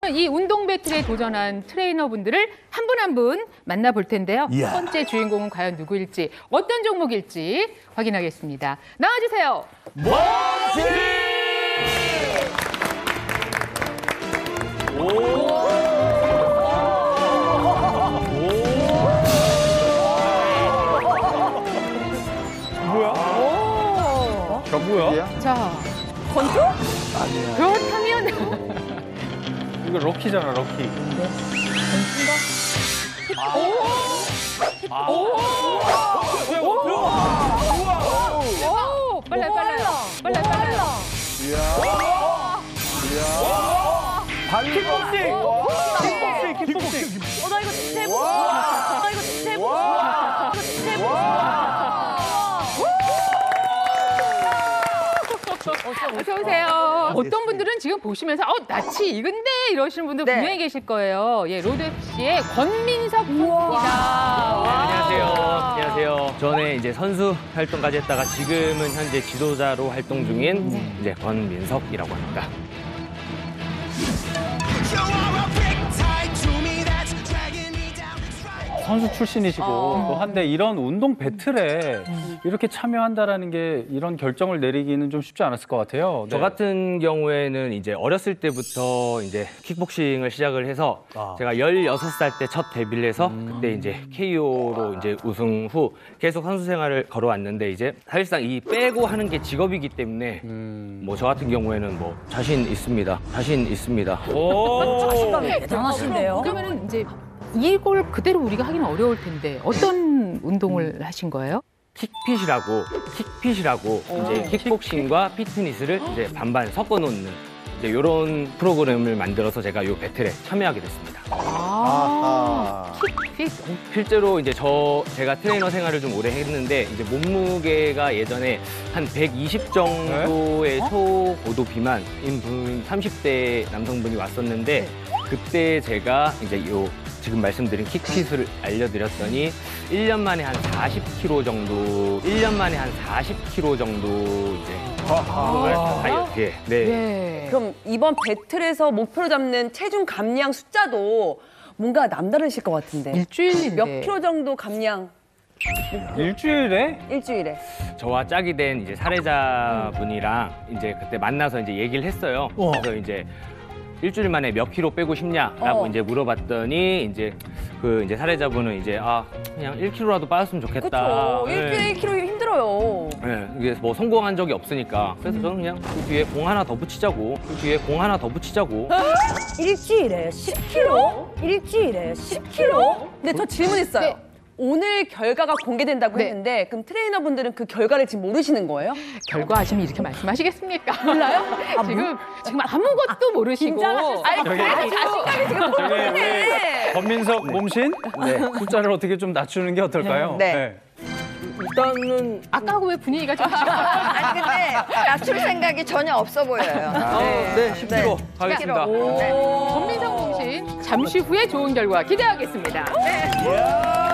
이 운동 배틀에 도전한 트레이너분들을 한 분 한 분 만나볼 텐데요. 이야. 첫 번째 주인공은 과연 누구일지, 어떤 종목일지 확인하겠습니다. 나와주세요. 멋지! 뭐야? 자, 건조? 아니야. 그렇다면 이거 럭키잖아, 럭키. 오, 빨라요. 킥복싱! 나 이거 해보고 싶다. 나 이거 해보고 싶다. 어서 오세요. 어떤 분들은 지금 보시면서 낯이 익은데 이러시는 분들 네. 분명히 계실 거예요. 예, 로드 FC의 권민석 선수입니다. 안녕하세요. 전에 이제 선수 활동까지 했다가 지금은 현재 지도자로 활동 중인 이제 권민석이라고 합니다. 선수 출신이시고 또 한데 이런 운동 배틀에 이렇게 참여한다라는 게 이런 결정을 내리기는 좀 쉽지 않았을 것 같아요. 네. 저 같은 경우에는 이제 어렸을 때부터 이제 킥복싱을 시작을 해서 제가 16살 때 첫 데뷔를 해서 그때 이제 KO로 이제 우승 후 계속 선수 생활을 걸어왔는데 이제 사실상 이 빼고 하는 게 직업이기 때문에 뭐 저 같은 경우에는 뭐 자신 있습니다. 자신감이 대단하신데요? 그러면은 이제 이걸 그대로 우리가 하기는 어려울 텐데 어떤 운동을 하신 거예요? 킥핏이라고 이제 킥복싱과 피트니스를 이제 반반 섞어 놓는 이제 이런 프로그램을 만들어서 제가 이 배틀에 참여하게 됐습니다. 킥핏. 실제로 이제 제가 트레이너 생활을 좀 오래 했는데 이제 몸무게가 예전에 한 120 정도의 초고도 비만인 분 30대 남성분이 왔었는데 그때 제가 이제 지금 말씀드린 킥핏을 알려드렸더니 1년 만에 한 40kg 정도 이제 다이어트에 네. 그럼 이번 배틀에서 목표로 잡는 체중 감량 숫자도 뭔가 남다르실 것 같은데. 일주일인데. 몇 킬로 정도 감량? 일주일에? 일주일에. 저와 짝이 된 이제 사례자분이랑 이제 그때 만나서 이제 얘기를 했어요. 그래서 이제 일주일 만에 몇 킬로 빼고 싶냐라고 이제 물어봤더니 이제 이제 사례자분은 이제 그냥 1킬로라도 빠졌으면 좋겠다. 그렇죠. 일주일에 1kg 힘들어요. 네, 이게 뭐 성공한 적이 없으니까 그래서 저는 그냥 그 뒤에 공 하나 더 붙이자고. 일주일에 10kg? 일주일에 10kg? 근데 저 질문 있어요. 네. 오늘 결과가 공개된다고 네. 했는데 그럼 트레이너분들은 그 결과를 지금 모르시는 거예요? 결과 아시면 이렇게 말씀하시겠습니까? 몰라요? 지금 아무것도 모르시고. 긴장하셨어요. 자신감이 지금 저기 우리 보이네. 권민석 몸신 숫자를 어떻게 좀 낮추는 게 어떨까요? 네. 일단은 아까하고 왜 분위기가 좀 아니 근데 낮출 생각이 전혀 없어 보여요. 네, 10kg 하겠습니다. 권민석 공신 잠시 후에 좋은 결과 기대하겠습니다. 이야.